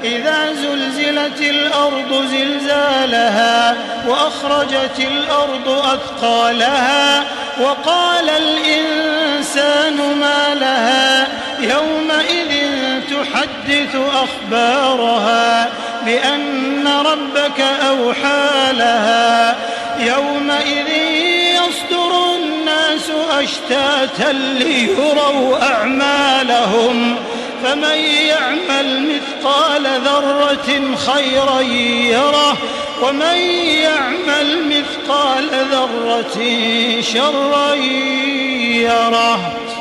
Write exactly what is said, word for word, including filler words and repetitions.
إذا زلزلت الأرض زلزالها وأخرجت الأرض أثقالها وقال الإنسان ما لها يومئذ تحدث أخبارها بأن ربك أوحى لها يومئذ يصدر الناس أشتاتا ليروا أعمالهم فمن يعمل مثقال ذرة خيرا يره ومن يعمل مثقال ذرة شرا يره.